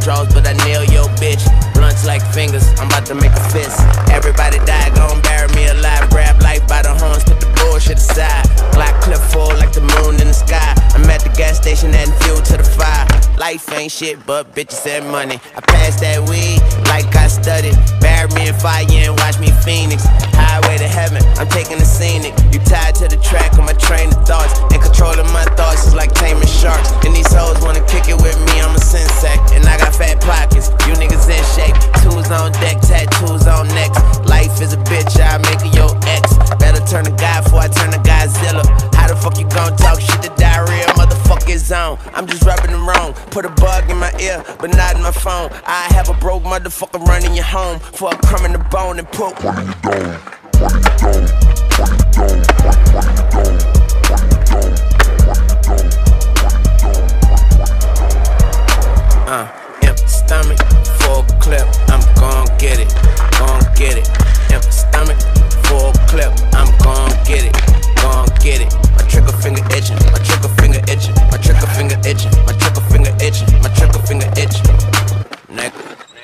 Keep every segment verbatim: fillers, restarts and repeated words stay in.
draws, but I nail your bitch. Blunts like fingers, I'm about to make a fist. Everybody die, gon' bury me alive. Grab life by the horns, put the bullshit aside. Glock clip full like the moon in the sky. I'm at the gas station adding fuel to the fire. Life ain't shit but bitches and money. I pass that weed like I studied. Bury me in fire and watch me phoenix. Highway to heaven, I'm taking the scenic. You tied to the track on my train of thoughts. And controlling my thoughts is like taming sharks. And these hoes wanna kick it with me, I'm a sensei. And I got fat pockets, you niggas in shape. Tools on deck, tattoos on necks. Life is a bitch, I'll make it your ex. Better turn to God before I turn to Godzilla. How the fuck you gon' talk shit to diarrhea? Motherfucker is on, I'm just rubbing them wrong. Put a bug in my ear, but not in my phone. I have a broke motherfucker running your home for a crumb in the bone and put one in your dome. One in your dome. One in your dome. One in your dome. One in your dome. One in your dome. Uh, empty stomach, full clip, I'm gon' get it, gon' get it. Empty stomach, full clip, I'm gon' get it, gon' get it. My trigger finger itching, my trigger finger itching, my trigger finger itching, my trigger finger itching, my trigger finger itching. Nigga.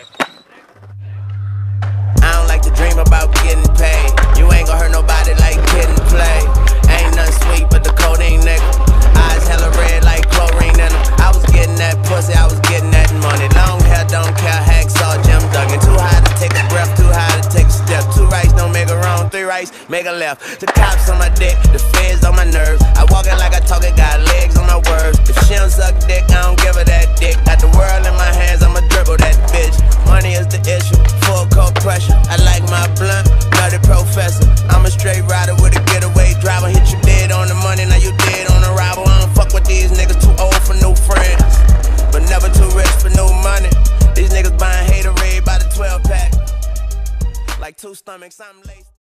I don't like to dream about getting paid. You ain't gon' hurt nobody like getting played. Ain't nothing sweet but the codeine, nigga. Eyes hella red like chlorine in them. I was getting that pussy, I was getting that money. Long hair, don't care, hacksaw, Jim Duggan. Too high to take a breath, too high to take a step. Two rights don't make a wrong, three rights make a left. The cops on my dick, the feds on my nerves. I walk it like I talk it, got legs on my words. If she don't suck dick, I don't give her that dick. Got the world in my hands, I'ma dribble that bitch. Money is the issue, full cold pressure. I like my blunt, nutty professor. I'm a straight rider with a getaway driver. Hit you dead on the money, now you dead on arrival. I don't fuck with these niggas, too old for new friends, but never too rich for new money. These niggas buying Haterade by the twelve pack. Like two stomachs, I'm laced.